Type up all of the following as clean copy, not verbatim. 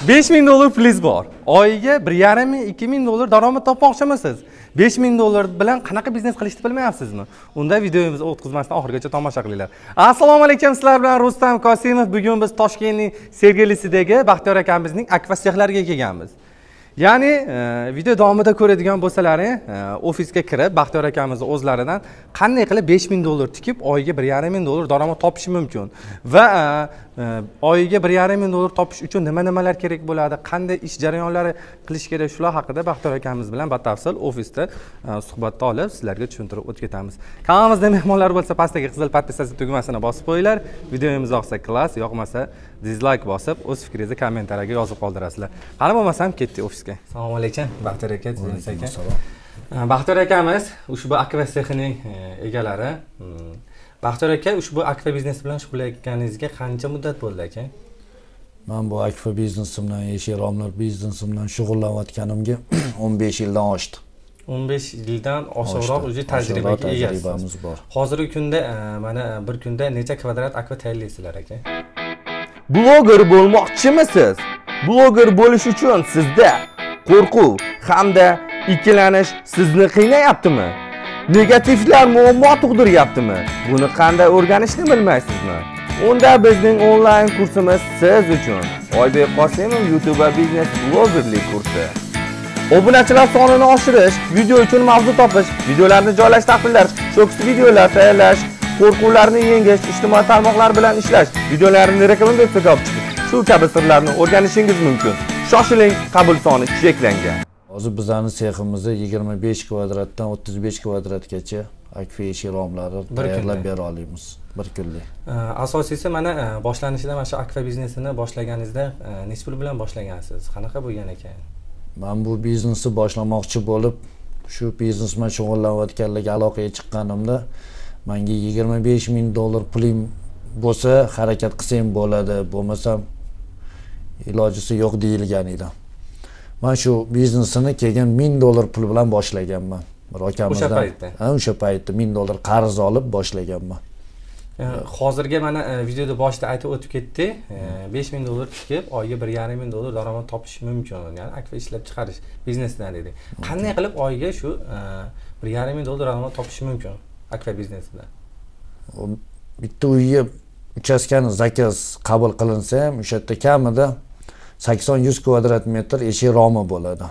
5000 dollar pulingiz bor. Oyiga 1,5 ming, 2000 dollar daromad topmoqchimisiz? 5000 dollar bilan qanaqa biznes qilishni bilmayapsizmi? Unda videomizni o'tkazmasdan oxirigacha tomosha qilinglar. Assalomu alaykum, sizlar bilan Rustam Qosimov. Bugun biz Toshkentning Sergelisidagi Baxtiyor akamizning akva sexlariga kelganmiz. Ya'ni video davomida ko'radigan bo'lsalaring, ofisga kirib Baxtiyor akamizni o'zlaridan qanday qilib 5000 dollar tikib, oyiga 1,5 ming dollar daromad topish mumkin va oyiga 1,5 ming dollar topish uchun nimalar kerak bo'ladi, qanday ish jarayonlari qilish kerak, shular haqida Baxtiyor akamiz bilan batafsil ofisda suhbatda olib, sizlarga tushuntirib o'tib. Kanalimizda mehmonlar bo'lsa, pastdagi qizil podpisatsiya tugmasini bosib qo'yinglar. Videomiz yoqsa klass, yoqmasa dislike bosib, o'z fikringizni kommentariyaga yozib qoldirasizlar. Qani bo'lmasam ketdik ofisga. Assalomu alaykum, Baxtiyor aka, Ziyonis aka. Baxtiyor akamiz ushbu akva sexining egalari. Baxtiyor aka, ushbu akva biznesi bilan shug'ullanganingizga qancha muddat bo'ldi aka? Men bu akva biznesi bilan, yeshiromlar biznesi bilan shug'ullanayotganimga 15 yildan oshdi. 15 yildan oshiqroq o'zi tajribaga egasiz. Hozirgi kunda mana bir kunda necha kvadrat akva tayyorlaysizlar aka? Bloger bo'lmoqchimisiz? Bloger bo'lish uchun sizda qo'rquv hamda ikkilanish sizni qiynayaptimi? Negativlar muammo tug'diryaptimi? Buni qanday o'rganishni bilmaysizmi? Unda bizning onlayn kursimiz siz uchun. Oybek Qosimov YouTube biznes blogerlik kursi. Obunachilar sonini oshirish, video uchun mavzu topish, videolarni joylash, tahrirlash, shoks videolar tayyorlash, qo'rquvlarni yengish, ijtimoiy tarmoqlar bilan ishlash, videolarni rekomendatsiyaga olib chiqish. Shu kabi sirlarni o'rganishingiz mumkin. Shoshiling, qabul soni cheklangan. Hozir bizning seximizda 25 kvadratdan 35 kvadratgacha akva yeshiromlari tayyorlab bera olamiz bir kunlik. Asosiysi mana boshlanishida mana shu akva biznesini boshlaganingizda necha pul bilan boshlagansiz? Qanaqa bo'lgan ekan? Men bu biznesni boshlamoqchi bo'lib, shu biznes bilan shug'ullanayotganlarga aloqaga chiqqanimda menga 25 ming dollar pulim bo'lsa harakat qilsam bo'ladi, bo'lmasam ilojisi yo'q deyilgan edi. Men shu biznesini kelgan 1000 dollar pul bilan boshlaganman. Bir akamizdan. O'sha paytda. O'sha paytda 1000 dollar qarz olib boshlaganman. Hozirga mana videoda boshida aytib o'tib ketdi, 5000 dollar tikib, oyiga 1,5 ming dollar daromad topish mumkin. Ya'ni akva ishlab chiqarish biznesidan dedi. Qanday qilib oyiga shu 1,5 ming dollar daromad topish mumkin akva biznesidan? Bitta uyga uchastkani zakaz qabul qilinsa ham, o'sha yerda kamida 80-100 kvadrat metr eshiromi bo'ladi.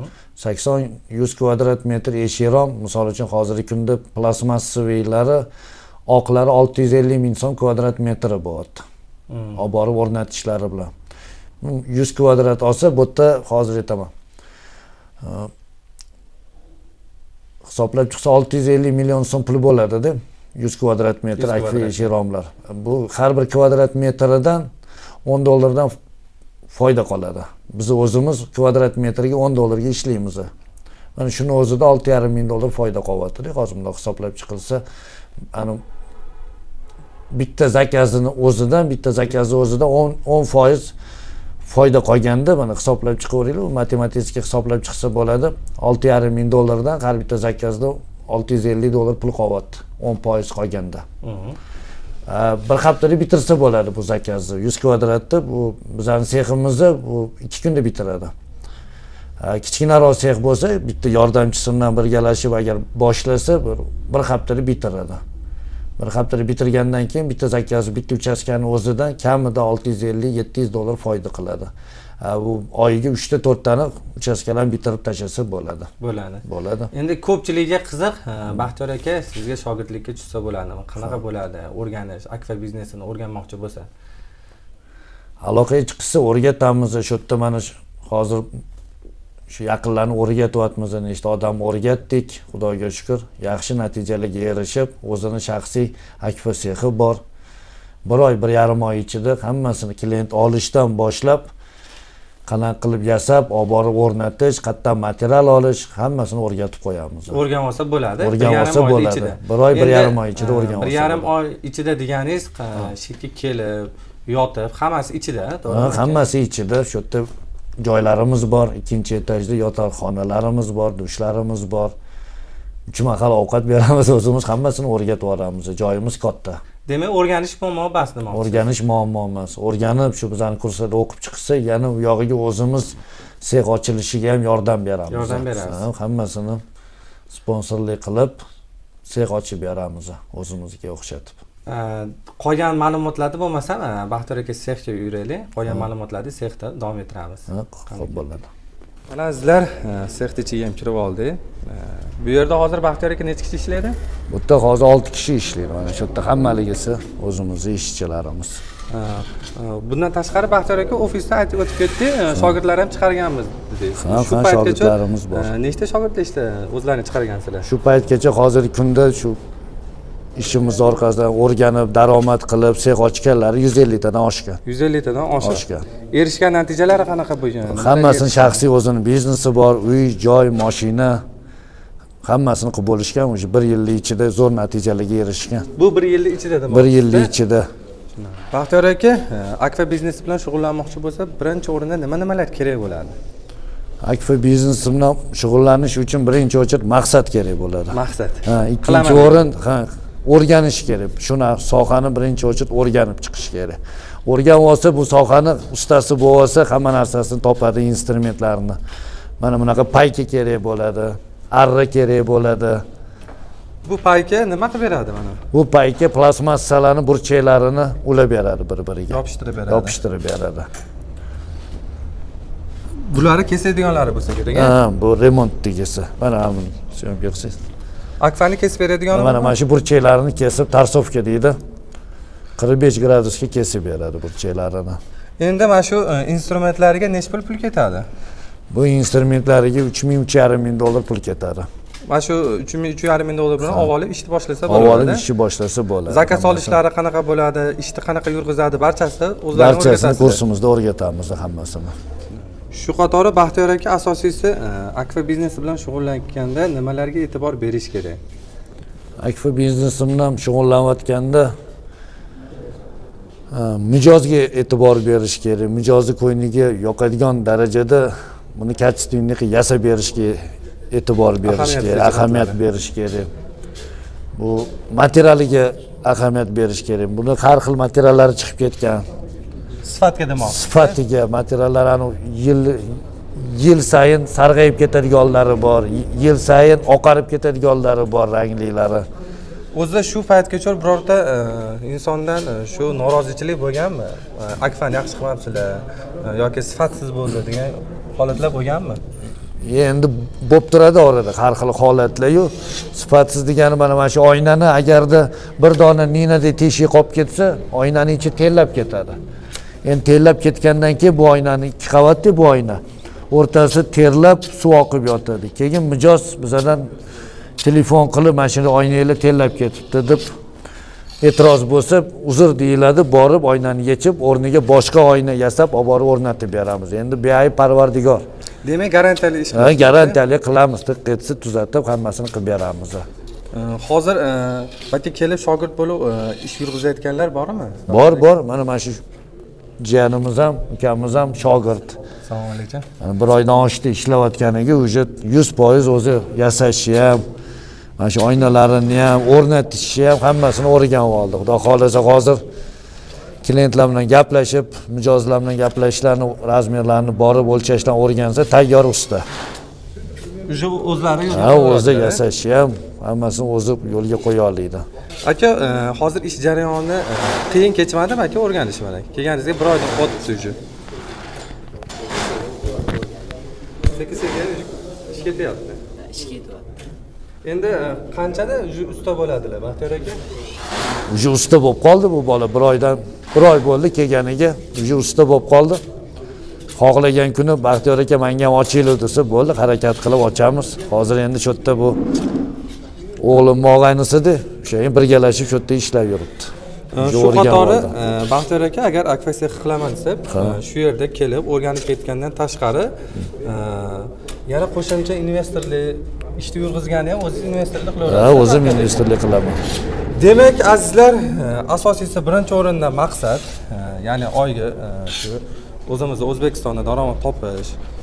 80-100 kvadrat metr eshirom, misol uchun hozirgi kunda plastmassaviylari oqlari 650 ming so'm kvadrat metri bo'ladi. Olib borib o'rnatishlari bilan. 100 kvadrat olsa, bu yerda hozir aytaman. Hisoblab chiqsa 650 million so'm pul bo'ladi-da. 100 kvadrat metr akva yeshiromlar. Bu har bir kvadrat metridan 10 dollardan foyda qoladi. Biz o'zimiz kvadrat metriga 10 dollarga ishlaymiz. Mana shuni o'zida 6,5 ming dollar foyda qolyapti. Hozir bunday hisoblab chiqilsa, ana bitta zakazini o'zidan 10% foyda qolganda, mana hisoblab chiqaveringlar, matematik hisoblab chiqsa bo'ladi. 6,5 ming dollardan har bitta zakazda 650 dollar pul qolyapti. 10% qolganda. Bir haftada bitirsa bo'ladi bu zakazni. 100 kvadratda bu bizning seximizda bu 2 kunda bitiradi. Kichkinaroq sex bo'lsa, bitta yordamchisi bilan birgalashib agar boshlasa, bir haftada bitiradi. Bir haftada bitirgandan keyin bitta zakazni, bitta uchastkani o'zidan kamida 650-700 dollar foyda qiladi. Bu oyiga 3 ta 4 tani uchastkalarni bitirib tashlasa bo'ladi. Bo'ladi. Endi ko'pchilikga qiziq, Baxtiyor aka, sizga shogirdlikka tushsa bo'ladimi? Qanaqa bo'ladi o'rganish, akva biznesini o'rganmoqchi bo'lsa? Aloqaga chiqsa o'rgatamiz. Shu yerda mana hozir shu yaqinlarni o'rgatyapmiz, nechta odam o'rgatdik, Xudoga shukr, yaxshi natijalarga erishib, o'zining shaxsiy akva sexi bor. 1 oy, 1,5 oy ichida hammasini klient olishdan boshlab qanaqa qilib yasab, olib borib o'rnatish, qayerdan material olish, hammasini o'rgatib qo'yamiz. O'rganib olsa bo'ladi. 1,5 oy ichida. 1 oy, 1,5 oy ichida o'rganib olsa. 1,5 oy ichida deganingiz, shikki kelib, yotib, hammasi ichida, to'g'rimi? Hammasi ichida. Shu yerda joylarimiz bor, ikkinchi etajda yotoqxonalarimiz bor, dushlarimiz bor. 3 mahal ovqat beramiz o'zimiz, hammasini o'rgatib yuboramiz. Joyimiz katta. Demak, o'rganish muammo bas demoqchi. O'rganish muammo emas. O'rganib shu bizani kurslarda o'qib chiqsa, yana u yog'iga o'zimiz sex ochilishiga ham yordam beramiz. Yordam berasiz. Hammasini sponsorlik qilib sex ochib beramiz o'zimizga o'xshatib. Qolgan ma'lumotlarni bo'lmasam, Baxtiyor aka sexga yuraylik. Qolgan ma'lumotlarni sexda davom ettiramiz. Xo'p bo'ladi. Mana sizlar sexda ichiga ham kirib oldik. Bu yerda hozir Baxtiyor aka necha kishi ishlaydi? Bu yerda hozir 6 kishi ishlaydi. Mana shu yerda hammaligisi o'zimizning ishchilarimiz. Bundan tashqari Baxtiyor aka ofisda aytib o'tib ketdi, shogirdlar ham chiqarganmiz dedingiz. Shu shogirdlarimiz bor. Nechta shogirdlar ishda o'zlarini chiqargansizlar? Shu paytgacha hozirgi kunda shu ishimiz orqasidan o'rganib, daromad qilib, sex ochganlar 150 tadan oshgan. 150 tadan oshgan. Erishgan natijalari qanaqa bo'lgan? Hammasini shaxsiy o'zining biznesi bor, uy, joy, mashina hammasini qilib bo'lishgan, o'sha 1 yillik ichida zo'r natijalarga erishgan. Bu 1 yillik ichida demak. 1 yillik ichida. Baxtiyor aka, akfa biznesi bilan shug'ullanmoqchi bo'lsa, birinchi o'rinda nima-nimalar kerak bo'ladi? Akfa biznesi bilan shug'ullanish uchun birinchi o'rinda maqsad kerak bo'ladi. Maqsad. Ikkinchi o'rin o'rganish kerak. Shuni sohani birinchi o'rinda o'rganib chiqish kerak. O'rganib olsa, bu sohani ustasi bo'lsa, hamma narsasini topadi, instrumentlarni. Mana bunaqa payka kerak bo'ladi, arra kerak bo'ladi. Bu payka nima qilib beradi mana? Bu payka plastmassalarni burchaklarini ulab beradi bir-biriga. Yopishtirib beradi. Yopishtirib beradi. Bularni kesadiganlari bo'lsa kerak. Bu remont tegisi. Mana buni tushunib bersangiz. Akfani kesib beradigan mana shu burchaklarini kesib, tarsovka deydi. 45 gradusga kesib beradi burchaklarini. Endi mana shu instrumentlariga necha pul ketadi? Bu instrumentlariga 3.000-3.5 ming dollar pul ketadi. Mana shu 3.000-3.5 ming dollar bilan avvalib ishni boshlasa bo'ladi. Avvalib ishni boshlasa bo'ladi. Zakaz olishlari qanaqa bo'ladi, ishni qanaqa yurg'izadi, barchasi o'zlarini o'rgatasiz. Barchasini kursimizda o'rgatamiz hammasini. Shu qatori Baxtiyor aka asosiysi akfa biznesi bilan shug'ullanayotganda nimalarga e'tibor berish kerak? Akfa biznesi bilan shug'ullanayotganda mijozga e'tibor berish kerak. Mijozni ko'ngliga yoqadigan darajada buni kачественный yasab berishga e'tibor berish kerak, ahamiyat berish kerak. Bu materialiga ahamiyat berish kerak. Buni har xil materiallar chiqib ketgan. Sifatga demoqchi. Sifatiga materiallar yil sayin sarg'ayib ketadiganlari bor, yil sayin oqarib ketadiganlari bor ranglilari. O'zi shu paytgacha birorta insondan shu norozichilik bo'lganmi? Akfani yaxshi qilmabsizlar yoki sifatsiz bo'ldi degan holatlar bo'lganmi? Endi bo'lib turadi orada har xil holatlar-yu. Sifatsiz degani mana shu oynani agarda bir dona ninadek teshik qolib ketsa, oynaning ichi terlab ketadi. Endi terlab ketgandan keyin bu oynani 2 qavatli bu oyna. O'rtasi terlab suv oqib yotadi. Keyin mijoz bizdan telefon qilib, mana shuni oynanglar terlab ketibdi deb e'tiroz bo'lsa, uzr deyiladi, borib oynani yechib, o'rniga boshqa oyna yasab, olib borib o'rnatib beramiz. Endi beayb Parvardigor. Demak, garantiyali ish qilamiz. Garantiyali qilamiz, tiqqetsi tuzatib, hammasini qilib beramiz. Hozir bakka kelib shogird bo'lib ish yurg'izayotganlar bormi? Bor. Mana shu jiyanimiz ham, ukamiz ham shogird. Assalomu alaykum. Bir oydan oshdi ishlayotganiga уже 100% o'zi yasashi ham, mana shu oynalarini ham, o'rnatishni ham hammasini o'rganib oldik. Xudo xolasa hozir klientlar bilan gaplashib, mijozlar bilan gaplashishlarni, razmerlarni borib o'lchashdan o'rgansa, tayyor usta. Уже o'zlari o'zi yasashi ham, hammasini o'zi yo'lga qo'ya oladi. Aka, hozir ish jarayoni qiyin kechmadimi aka o'rganish bilan? Kelganingizga 1 oydan o'tdi уже. Sekin-sekin ish ketyapti. Ish ketyapti. Endi qanchada usta bo'ladilar, Baxtiyor aka? Уже usta bo'lib qoldi bu bola. 1 oy bo'ldi kelganiga, уже usta bo'lib qoldi. Xohlagan kuni Baxtiyor aka menga ham ochinglar desa, bo'ldi, harakat qilib ochamiz. Hozir endi shu yerda bu o'g'lim og'aynisi-da, o'sha birgalashib shu yerda ishlab yuribdi. Shu qatori Baxtiyor aka agar akfa sex qilaman desa, shu yerda kelib o'rganib ketgandan tashqari yana qo'shimcha investorlik ishni yurg'izgani ham o'zingiz investorlik qilaverasiz. O'zim investorlik qilaman. Demak, azizlar, asosiysi birinchi o'rinda maqsad, ya'ni oyga shu o'zimizda O'zbekistonda daromad topish,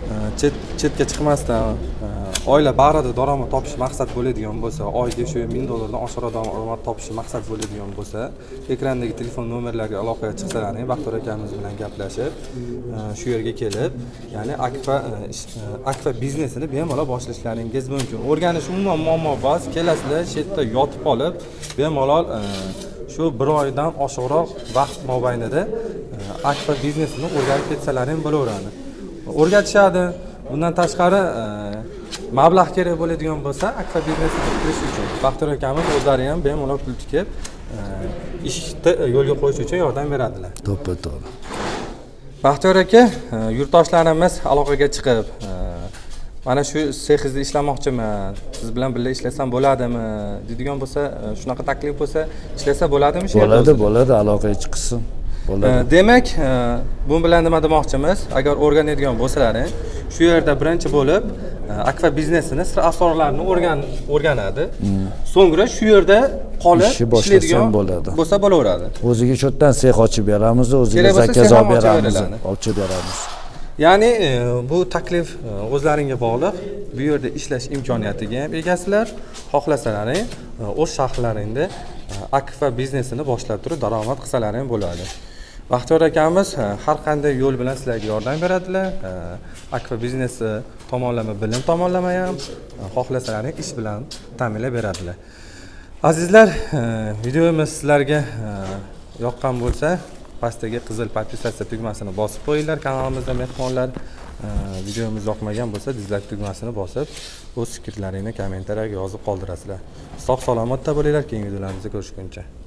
chetga chiqmasdan oila bag'rida daromad topish maqsad bo'ladigan bo'lsa, oyiga shu 1000 dollardan oshiqroq daromad topish maqsad bo'ladigan bo'lsa, ekrandagi telefon nomerlariga aloqaga chiqsalaring, Baxtiyor akamiz bilan gaplashib, shu yerga kelib, ya'ni akfa biznesini bemalol boshlashlaringiz mumkin. O'rganish umuman muammo emas, kelasizlar shu yerda yotib qolib, bemalol shu 1 oydan oshiqroq vaqt mobaynida akfa biznesini o'rganib ketsalaring bo'laveradi. O'rgatishadi. Bundan tashqari mablag' kerak bo'ladigan bo'lsa, akfa biznesini qilish uchun Baxtiyor akamiz o'zlari ham bemalol pul tikib, ishni yo'lga qo'yish uchun yordam beradilar. To'g'ri. Baxtiyor aka, yurtdoshlarimiz aloqaga chiqib, mana shu sexingizda ishlamoqchiman, siz bilan birga ishlasam bo'ladimi deydigan bo'lsa, shunaqa taklif bo'lsa, ishlasa bo'ladimi shu yerda? Bo'ladi, aloqaga chiqsin. Demak, bu bilan nima demoqchimiz? Agar o'rganadigan bo'lsalaring, shu yerda birinchi bo'lib akfa biznesini sir asrorlarini o'rganadi. So'ngra shu yerda qolib ishlaydigan bo'lsa bo'laveradi. O'ziga shu yerdan sex ochib beramiz, o'ziga zakaz olib beramiz. Ya'ni bu taklif o'zlaringga bog'liq. Bu yerda ishlash imkoniyatiga ham egasizlar. Xohlasalaring, o'z shaharlaringda akfa biznesini boshlab turib daromad qilsalaring bo'ladi. Baxtiyor akamiz har qanday yo'l bilan sizlarga yordam beradilar. Akfa biznesi tomonlama bilim tomonlama ham xohlasalaring ish bilan ta'minlab beradilar. Azizlar, videomiz sizlarga yoqqan bo'lsa, pastdagi qizil podpisatsiya tugmasini bosib qo'yinglar. Kanalimizda mehmonlar videomiz yoqmagan bo'lsa, dizlayk tugmasini bosib, o'z fikrlaringni kommentariyaga yozib qoldirasizlar. Sog' salomatda bo'linglar, keyingi videolarimizda ko'rishguncha.